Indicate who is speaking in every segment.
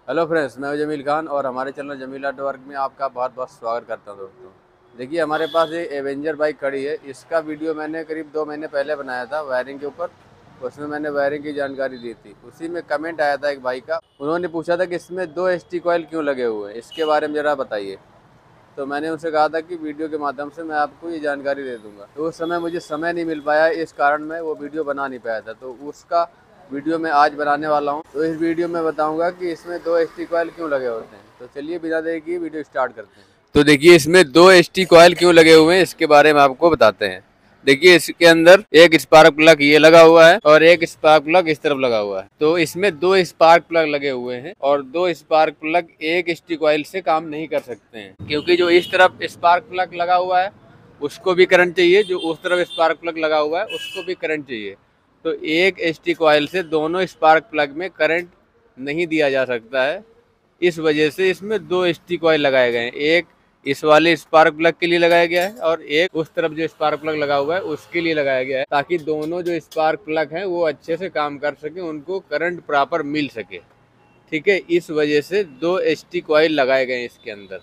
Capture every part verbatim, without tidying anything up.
Speaker 1: Hello friends, मैं हूं जमील खान और हमारे चैनल जमील आर्ट वर्क में आपका बहुत बहुत स्वागत करता हूं। दोस्तों देखिए, हमारे पास एक एवेंजर बाइक खड़ी है। इसका वीडियो मैंने करीब दो महीने पहले बनाया था वायरिंग के ऊपर। उसमें मैंने वायरिंग की जानकारी दी थी। उसी में कमेंट आया था एक भाई का। उन्होंने पूछा था कि इसमें दो एस टी कॉयल क्यों लगे हुए हैं, इसके बारे में ज़रा बताइए। तो मैंने उनसे कहा था कि वीडियो के माध्यम से मैं आपको ये जानकारी दे दूंगा। तो उस समय मुझे समय नहीं मिल पाया, इस कारण मैं वो वीडियो बना नहीं पाया था। तो उसका वीडियो मैं आज बनाने वाला हूँ। तो इस वीडियो में बताऊंगा कि इसमें दो एस टी कॉयल क्यों लगे होते हैं। तो चलिए बिना देरी किए वीडियो स्टार्ट करते हैं। तो देखिए, इसमें दो एस टी कॉयल क्यों लगे हुए हैं इसके बारे में आपको बताते हैं। देखिए, इसके अंदर एक स्पार्क प्लग ये लगा हुआ है और एक स्पार्क प्लग इस तरफ लगा हुआ है। तो इसमें दो स्पार्क प्लग लगे हुए हैं और दो स्पार्क प्लग एक स्टिक ऑयल से काम नहीं कर सकते हैं, क्योंकि जो इस तरफ स्पार्क प्लग लगा हुआ है उसको भी करंट चाहिए, जो उस तरफ स्पार्क प्लग लगा हुआ है उसको भी करंट चाहिए। तो एक स्टिक ऑयल से दोनों स्पार्क प्लग में करंट नहीं दिया जा सकता है। इस वजह से इसमें दो स्टिक ऑयल लगाए गए हैं। एक इस वाले स्पार्क प्लग के लिए लगाया गया है और एक उस तरफ जो स्पार्क प्लग लगा हुआ है उसके लिए लगाया गया है, ताकि दोनों जो स्पार्क प्लग हैं वो अच्छे से काम कर सके, उनको करंट प्रॉपर मिल सके। ठीक है, इस वजह से दो स्टिक ऑयल लगाए गए हैं इसके अंदर।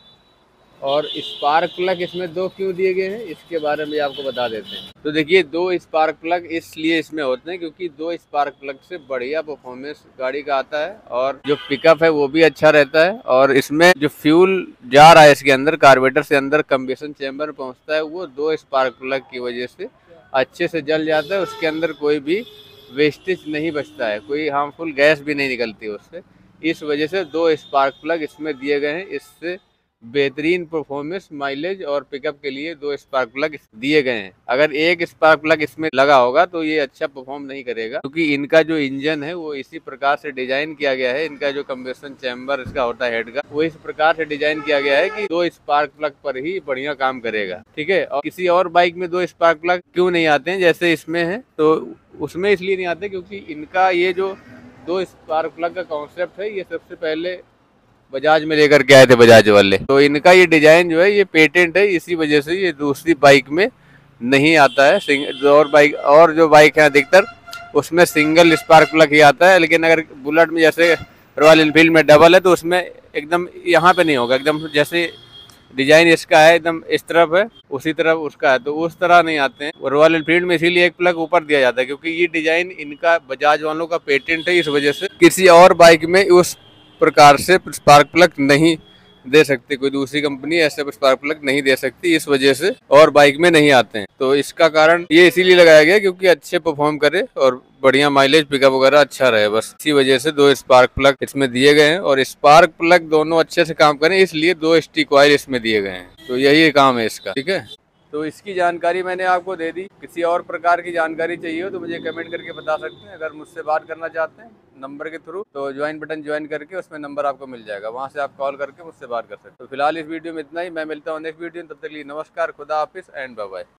Speaker 1: और स्पार्क प्लग इसमें दो क्यों दिए गए हैं इसके बारे में आपको बता देते हैं। तो देखिए, दो स्पार्क प्लग इसलिए इसमें होते हैं क्योंकि दो स्पार्क प्लग से बढ़िया परफॉर्मेंस गाड़ी का आता है और जो पिकअप है वो भी अच्छा रहता है। और इसमें जो फ्यूल जा रहा है इसके अंदर कार्बोरेटर से अंदर कंबेशन चेम्बर में पहुंचता है, वो दो स्पार्क प्लग की वजह से अच्छे से जल जाता है। उसके अंदर कोई भी वेस्टेज नहीं बचता है, कोई हार्मफुल गैस भी नहीं निकलती उससे। इस वजह से दो स्पार्क प्लग इसमें दिए गए हैं। इससे बेहतरीन परफॉर्मेंस, माइलेज और पिकअप के लिए दो स्पार्क प्लग दिए गए हैं। अगर एक स्पार्क प्लग इसमें लगा होगा तो ये अच्छा परफॉर्म नहीं करेगा, क्योंकि इनका जो इंजन है वो इसी प्रकार से डिजाइन किया गया है। इनका जो कंबेशन चैम्बर इसका होता है हेड का, वो इस प्रकार से डिजाइन किया गया है कि दो स्पार्क प्लग पर ही बढ़िया काम करेगा। ठीक है, और किसी और बाइक में दो स्पार्क प्लग क्यों नहीं आते हैं जैसे इसमें है, तो उसमें इसलिए नहीं आते क्योंकि इनका ये जो दो स्पार्क प्लग का कॉन्सेप्ट है ये सबसे पहले बजाज में लेकर के आए थे बजाज वाले। तो इनका ये डिजाइन जो है ये पेटेंट है, इसी वजह से ये दूसरी बाइक में नहीं आता है। और बाइक और जो बाइक है अधिकतर उसमें सिंगल स्पार्क प्लग ही आता है, लेकिन अगर बुलेट में जैसे रॉयल एनफील्ड में डबल है तो उसमें एकदम यहाँ पे नहीं होगा, एकदम जैसे डिजाइन इसका है एकदम इस तरफ है उसी तरफ उसका है, तो उस तरह नहीं आते हैं। रॉयल एनफील्ड में इसीलिए एक प्लग ऊपर दिया जाता है क्योंकि ये डिजाइन इनका बजाज वालों का पेटेंट है। इस वजह से किसी और बाइक में उस प्रकार से स्पार्क प्लग नहीं दे सकती, कोई दूसरी कंपनी ऐसे स्पार्क प्लग नहीं दे सकती, इस वजह से और बाइक में नहीं आते हैं। तो इसका कारण ये इसीलिए लगाया गया क्योंकि अच्छे परफॉर्म करे और बढ़िया माइलेज पिकअप वगैरह अच्छा रहे, बस इसी वजह से दो स्पार्क प्लग इसमें दिए गए हैं। और स्पार्क प्लग दोनों अच्छे से काम करें इसलिए दो स्टिक ऑयल इसमें दिए गए हैं। तो यही काम है इसका। ठीक है, तो इसकी जानकारी मैंने आपको दे दी। किसी और प्रकार की जानकारी चाहिए हो तो मुझे कमेंट करके बता सकते हैं। अगर मुझसे बात करना चाहते हैं नंबर के थ्रू, तो ज्वाइन बटन ज्वाइन करके उसमें नंबर आपको मिल जाएगा, वहां से आप कॉल करके मुझसे बात कर सकते हैं। तो फिलहाल इस वीडियो में इतना ही। मैं मिलता हूँ नेक्स्ट वीडियो में, तब तक के लिए नमस्कार, खुदा हाफिज एंड बाय बाय।